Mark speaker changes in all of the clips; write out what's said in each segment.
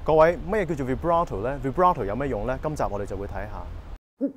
Speaker 1: 各位，乜嘢叫做 vibrato 咧 ？vibrato 有咩用咧？今集我哋就會睇下。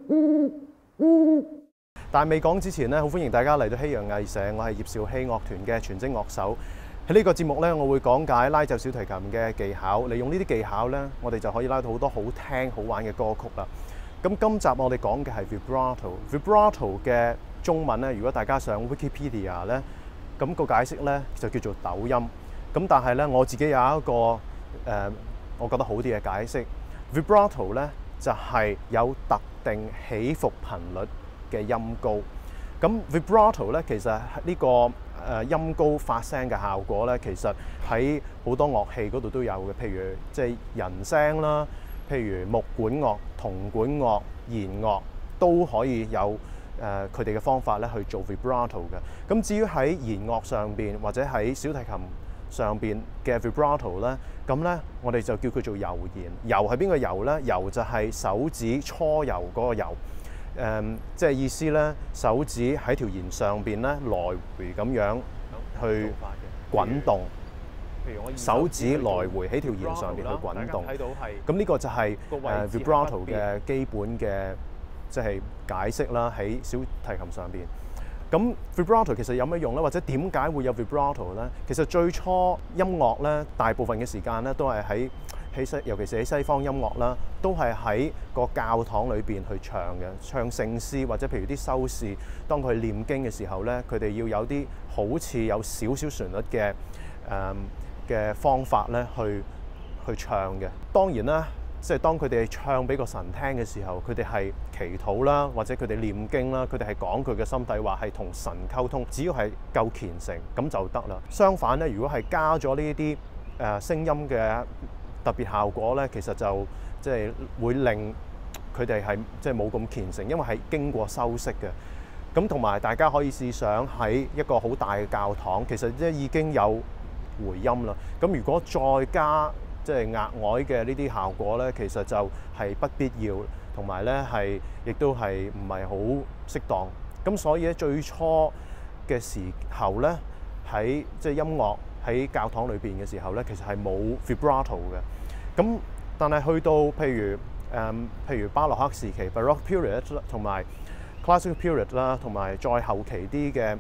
Speaker 1: 但係未講之前咧，好歡迎大家嚟到希洋藝社，我係葉兆禧樂團嘅全職樂手。喺呢個節目咧，我會講解拉奏小提琴嘅技巧。利用呢啲技巧咧，我哋就可以拉到好多好聽好玩嘅歌曲啦。咁今集我哋講嘅係 vibrato。vibrato 嘅中文咧，如果大家上 Wikipedia 咧，咁個解釋咧就叫做抖音。咁但係咧，我自己有一個我覺得好啲嘅解釋 ，vibrato 咧就係有特定起伏頻率嘅音高。咁 vibrato 咧其實呢個音高發聲嘅效果咧，其實喺好多樂器嗰度都有嘅，譬如即係人聲啦，譬如木管樂、銅管樂、弦樂都可以有佢哋嘅方法咧去做 vibrato 嘅。咁至於喺弦樂上邊或者喺小提琴上邊嘅 vibrato 咧，咁咧我哋就叫佢做揉弦。揉係邊個揉咧？揉就係手指搓揉嗰個揉。即係意思咧，手指喺條弦上邊咧來回咁樣去滾動。譬如我手指來回喺條弦上邊去滾動。咁呢個就係vibrato 嘅基本嘅即係解釋啦，喺小提琴上邊。咁 vibrato 其實有咩用咧？或者點解會有 vibrato 咧？其實最初音樂咧，大部分嘅時間咧都係喺尤其是喺西方音樂啦，都係喺個教堂裏邊去唱嘅，唱聖詩或者譬如啲修士，當佢念經嘅時候咧，佢哋要有啲好似有少少旋律嘅方法咧去唱嘅。當然啦，即係當佢哋唱俾個神聽嘅時候，佢哋係祈禱啦，或者佢哋念經啦，佢哋係講佢嘅心底話，係同神溝通。只要係夠虔誠咁就得啦。相反咧，如果係加咗呢啲聲音嘅特別效果咧，其實就即係會令佢哋係即係冇咁虔誠，因為係經過修飾嘅。咁同埋大家可以試想喺一個好大嘅教堂，其實即係已經有回音啦。咁如果再加即係額外嘅呢啲效果咧，其實就係不必要，同埋咧係亦都係唔係好適當。咁所以咧最初嘅時候咧，喺即係音樂喺教堂裏邊嘅時候咧，其實係冇 vibrato 嘅。咁但係去到譬如巴洛克時期 （Baroque period） 同埋 Classical period 啦，同埋再後期啲嘅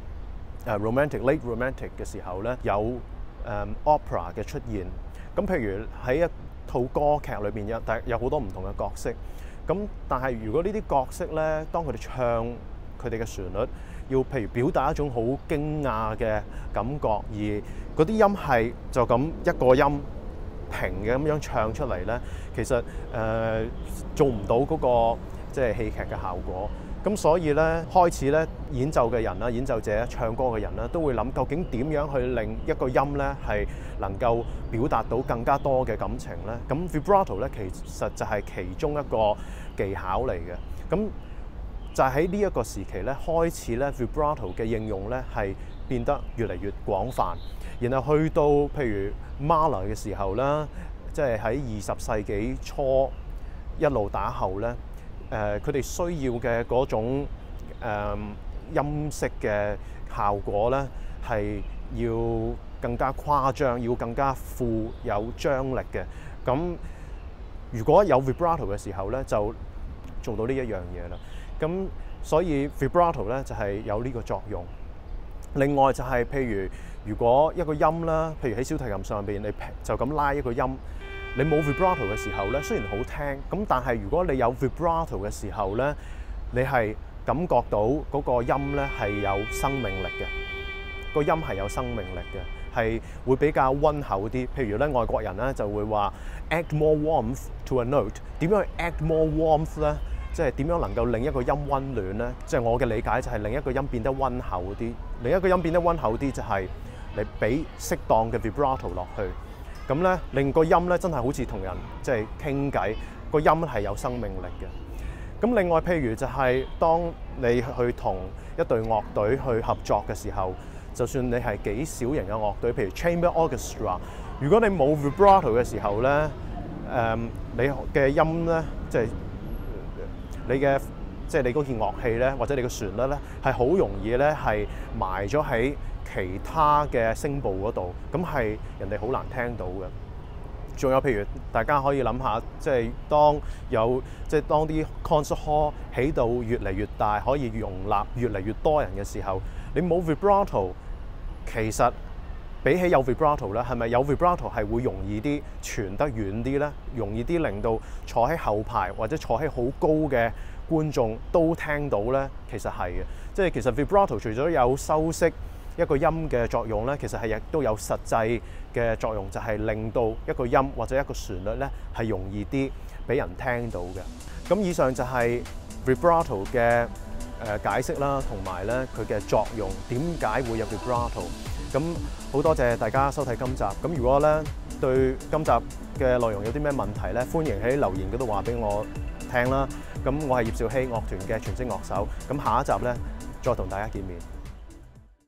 Speaker 1: late romantic 嘅時候咧，有opera 嘅出現。咁譬如喺一套歌劇裏邊有好多唔同嘅角色。咁但係如果呢啲角色咧，當佢哋唱佢哋嘅旋律，要譬如表達一種好驚訝嘅感覺，而嗰啲音係就咁一個音平嘅咁樣唱出嚟咧，其實做唔到嗰個即係戲劇嘅效果。咁所以咧，開始咧演奏嘅人啦、演奏者、唱歌嘅人啦，都會諗究竟點樣去令一個音咧係能夠表達到更加多嘅感情咧？咁 vibrato 咧其實就係其中一個技巧嚟嘅。咁就喺呢一個時期咧，開始咧 vibrato 嘅應用咧係變得越嚟越廣泛。然後去到譬如 Mahler 嘅時候啦，即係喺20世紀初一路打後咧。佢哋需要嘅嗰種音色嘅效果咧，係要更加誇張，要更加富有張力嘅。咁如果有 vibrato 嘅時候咧，就做到呢一樣嘢啦。咁所以 vibrato 咧就係有呢個作用。另外就係譬如果一個音啦，譬如喺小提琴上邊，你就咁拉一個音。你冇 vibrato 嘅時候咧，雖然好聽，咁但係如果你有 vibrato 嘅時候咧，你係感覺到嗰個音咧係有生命力嘅，個音係有生命力嘅，係會比較溫厚啲。譬如咧，外國人咧就會話 add more warmth to a note。點樣去 add more warmth 咧？即係點樣能夠令一個音溫暖咧？即係我嘅理解就係令一個音變得溫厚啲。另一個音變得溫厚啲就係你俾適當嘅 vibrato 落去。咁咧，令個音咧真係好似同人即係傾偈，個音係有生命力嘅。咁另外，譬如就係當你去同一隊樂隊去合作嘅時候，就算你係幾小型嘅樂隊，譬如 chamber orchestra， 如果你冇 vibrato 嘅時候咧，你嘅音咧，即係你嗰件樂器咧，或者你嘅旋律咧，係好容易咧係埋咗喺其他嘅聲部嗰度，咁係人哋好難聽到嘅。 仲有譬如大家可以諗下，即係當啲 concert hall 起到越嚟越大，可以容納越嚟越多人嘅時候，你冇 vibrato， 其實比起有 vibrato 咧，係咪有 vibrato 係會容易啲傳得遠啲咧？容易啲令到坐喺後排或者坐喺好高嘅觀眾都聽到咧？其實係嘅，即係其實 vibrato 除咗有修飾一個音嘅作用咧，其實係亦都有實際嘅作用，就係令到一個音或者一個旋律咧係容易啲俾人聽到嘅。咁以上就係 vibrato 嘅解釋啦，同埋咧佢嘅作用，點解會有 vibrato？ 咁好多謝大家收睇今集。咁如果咧對今集嘅內容有啲咩問題咧，歡迎喺留言嗰度話俾我聽啦。咁我係葉兆禧樂團嘅全職樂手。咁下一集咧再同大家見面。